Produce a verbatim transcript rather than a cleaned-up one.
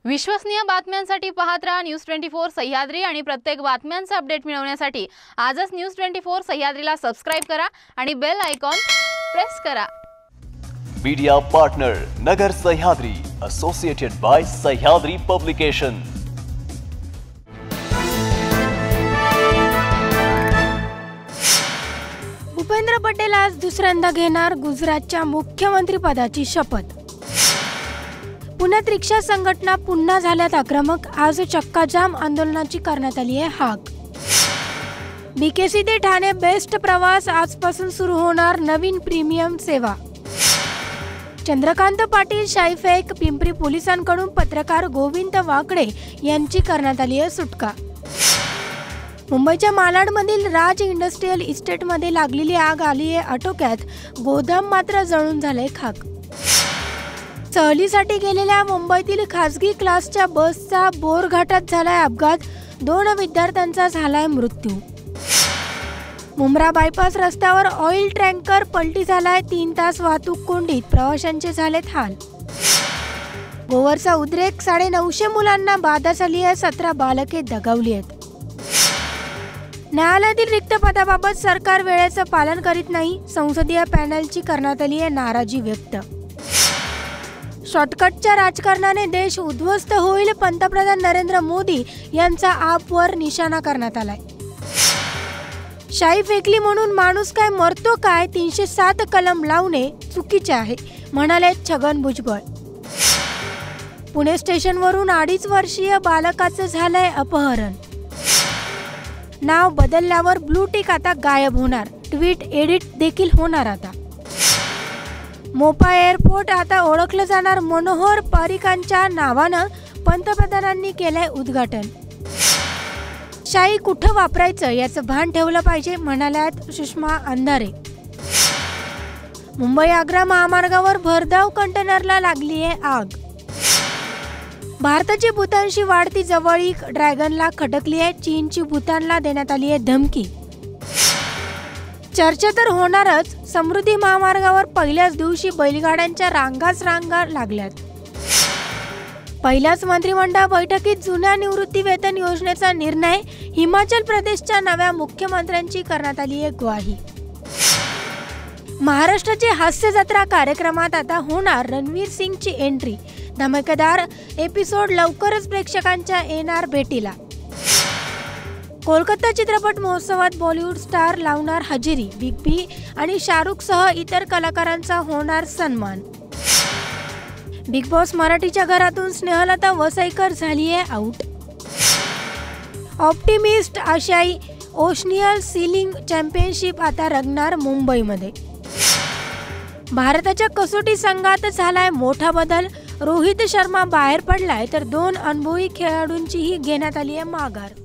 विश्वसनीय बातम्यांसाठी पाहत रहा न्यूज ट्वेंटी फोर सह्याद्री आणि प्रत्येक बातम्यांचा अपडेट मिळवण्यासाठी आजच न्यूज ट्वेंटी फोर सह्याद्रीला सबस्क्राइब करा आणि बेल आयकॉन प्रेस करा। Media partner Nagar Sahyadri associated by Sahyadri publication. Bhupendra Patel आज दुसऱ्यांदा घेणार गुजरातच्या मुख्यमंत्री पदाची शपथ। पुण्यात रिक्षा संघटना पुन्हा झाल्यात आक्रमक। आज चक्काजाम आंदोलनाची करण्यात आली आहे हाक। बीकेसी ते ठाणे बेस्ट प्रवास आजपासून सुरू होणार नवीन प्रीमियम सेवा। चंद्रकांत पाटील शाईफेक पिंपरी पोलिसांकडून पत्रकार गोविंद वाकडे यांची करण्यात आली आहे सुटका। मुंबईच्या मालाडमधील राज इंडस्ट्रियल इस्टेटमध्ये लागलेली आग आली आहे आटोक्यात, गोदाम मात्र जळून झालंय खाक। सहलीसाठी गेलेल्या मुंबईतील खासगी क्लासच्या बसचा बोरघाटात झालाय अपघात, दोन विद्यार्थ्यांचा झालाय मृत्यू। मुंब्रा बायपास रस्त्यावर ऑइल टँकर पलटी झालाय, तीन तास वाहतूक कोंडीत, प्रवाशांचे झालेत हाल। गोवरचा उद्रेक, साडे नऊशे मुलांना बाधा झाली आहे, सतरा बालके दगावली आहेत। न्यायालयातील रिक्त पदाबाबत सरकार वेळेचं पालन करीत नाही, संसदीय पॅनलची करण्यात आली आहे नाराजी व्यक्त। शॉर्टकटच्या राजकारणाने देश उद्ध्वस्त होईल, पंतप्रधान नरेंद्र मोदी यांचा आपवर निशाणा करण्यात आलाय। शाई फेकली म्हणून माणूस काय मरतो काय, तीनशे सात कलम लावणे चुकीचे आहे म्हणाले छगन भुजबळ। पुणे स्टेशनवरून अडीच वर्षीय बालकाचं झालंय अपहरण। नाव बदलल्यावर ब्लू टिक आता गायब होणार, ट्विट एडिट देखील होणार आता। मोपा एअरपोर्ट आता ओळखलं जाणार मनोहर पर्रिकरांच्या नावानं, पंतप्रधानांनी केलंय उद्घाटन। शाई कुठं वापरायचं याचं भान ठेवलं पाहिजे म्हणाल्यात सुषमा अंधारे। मुंबई आग्रा महामार्गावर भरधाव कंटेनरला लागली आहे आग। भारताची भूतानशी वाढती जवळीक ड्रॅगनला खटकली आहे, चीनची भूतानला देण्यात आली आहे धमकी। चर्चा तर होणारच, समृद्धी महामार्गावर पहिल्याच दिवशी बैलगाड्यांच्या रांगाच रांगा लागल्यात। पहिल्याच मंत्रिमंडळ बैठकीत जुन्या निवृत्ती वेतन योजनेचा निर्णय, हिमाचल प्रदेशच्या नव्या मुख्यमंत्र्यांची करण्यात आली आहे ग्वाही। महाराष्ट्राची हास्य जत्रा कार्यक्रमात आता होणार रणवीर सिंगची एंट्री, धमाकेदार एपिसोड लवकरच प्रेक्षकांच्या येणार भेटीला। कोलकाता चित्रपट महोत्सवात बॉलिवूड स्टार लावणार हजेरी, बिग बी आणि शाहरुख सह इतर कलाकारांचा होणार सन्मान। बिग बॉस मराठीच्या घरातून स्नेहलता वसईकर झाली आहे आउट। ऑप्टिमिस्ट आशियाई ओशनियल सीलिंग चॅम्पियनशिप आता रंगणार मुंबईमध्ये। भारताच्या कसोटी संघात झालाय मोठा बदल, रोहित शर्मा बाहेर पडलाय तर दोन अनुभवी खेळाडूंचीही घेण्यात आली आहे माघार।